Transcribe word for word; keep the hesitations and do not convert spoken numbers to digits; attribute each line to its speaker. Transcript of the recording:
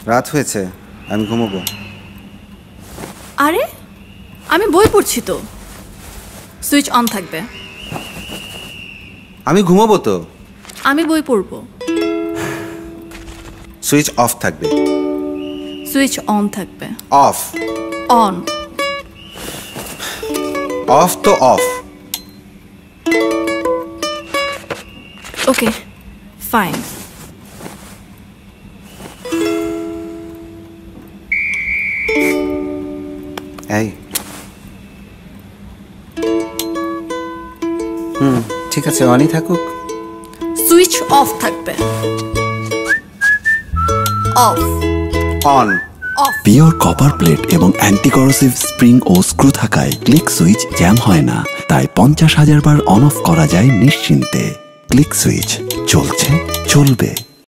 Speaker 1: রাত হয়েছে, আমি ঘুমোবো।
Speaker 2: আরে আমি বই পড়ছি তো, সুইচ অন থাকবে।
Speaker 1: আমি ঘুমোবো তো।
Speaker 2: আমি বই পড়বো।
Speaker 1: সুইচ অফ থাকবে।
Speaker 2: সুইচ অন থাকবে।
Speaker 1: অফ।
Speaker 2: অন।
Speaker 1: অফ তো অফ।
Speaker 2: Okay fine.
Speaker 1: এই হুম ঠিক আছে, অনই থাকুক।
Speaker 2: সুইচ অফ থাকবে। Off.
Speaker 1: On.
Speaker 3: Pure copper plate এবং অ্যান্টি করোসিভ স্প্রিং ও স্ক্রু থাকায় ক্লিক সুইচ জ্যাম হয় না, তাই পঞ্চাশ হাজার বার অন অফ করা যায় নিশ্চিন্তে। ক্লিক সুইচ, চলছে চলবে।